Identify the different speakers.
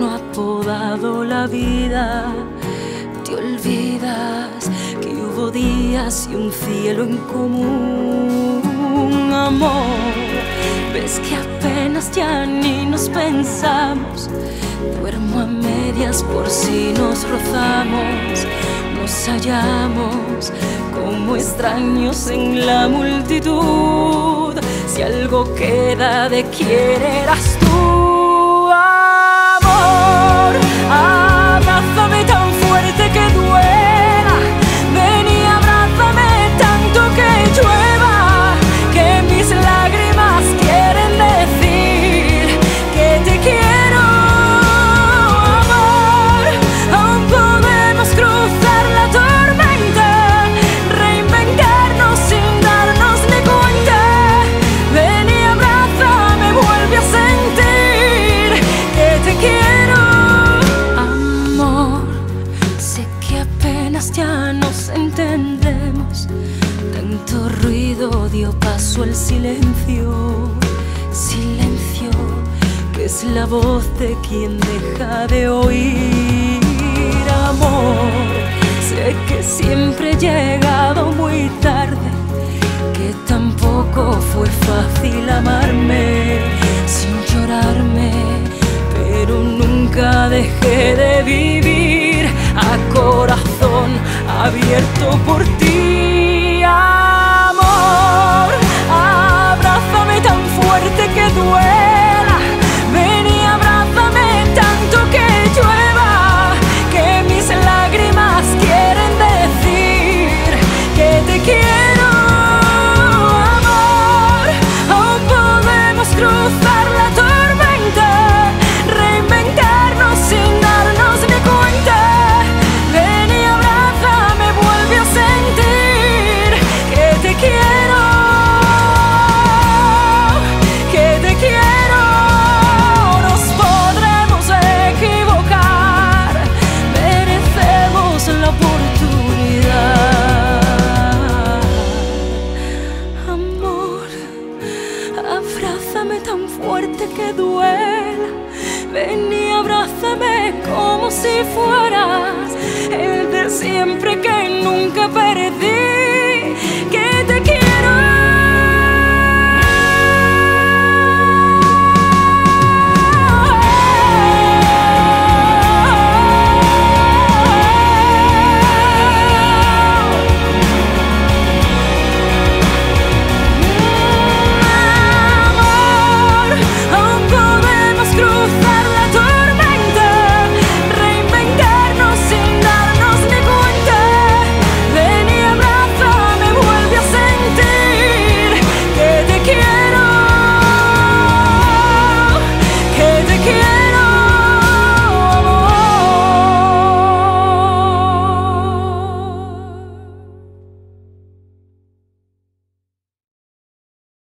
Speaker 1: ha podado la vida. Te olvidas que hubo días y un cielo en común, amor. Ves que apenas ya ni nos pensamos. Duermo a medias por si nos rozamos. Nos hallamos como extraños en la multitud. Si algo queda de quién eras tú, amor. Abrázame tan fuerte que duela. Ven y abrázame tanto que llueva, que mis lágrimas quieren decir que te quiero, amor. Aún podemos cruzar la tormenta, reinventarnos sin darnos ni cuenta. Ven y abrázame, vuelve a sentir que te quiero, amor. Sé que apenas ya nos entendemos. Tanto ruido dio paso al silencio. Silencio que es la voz de quien deja de oír, amor. Sé que siempre he llegado muy tarde, que tampoco fue fácil amarme sin llorarme, pero nunca dejé de vivir a corazón abierto por ti, amor. Abrázame tan fuerte que duela. Ven y abrázame tanto que llueva, que mis lágrimas quieren decir que te quiero, amor. Aún podemos cruzar la tormenta, reinventarnos sin darnos ni cuenta. Ven y abrázame, vuelve a sentir que te quiero, que te quiero. Nos podremos equivocar, merecemos la oportunidad, amor. Abrázame tan fuerte que duela. Ven y abrázame como si fueras el de siempre que nunca perdí.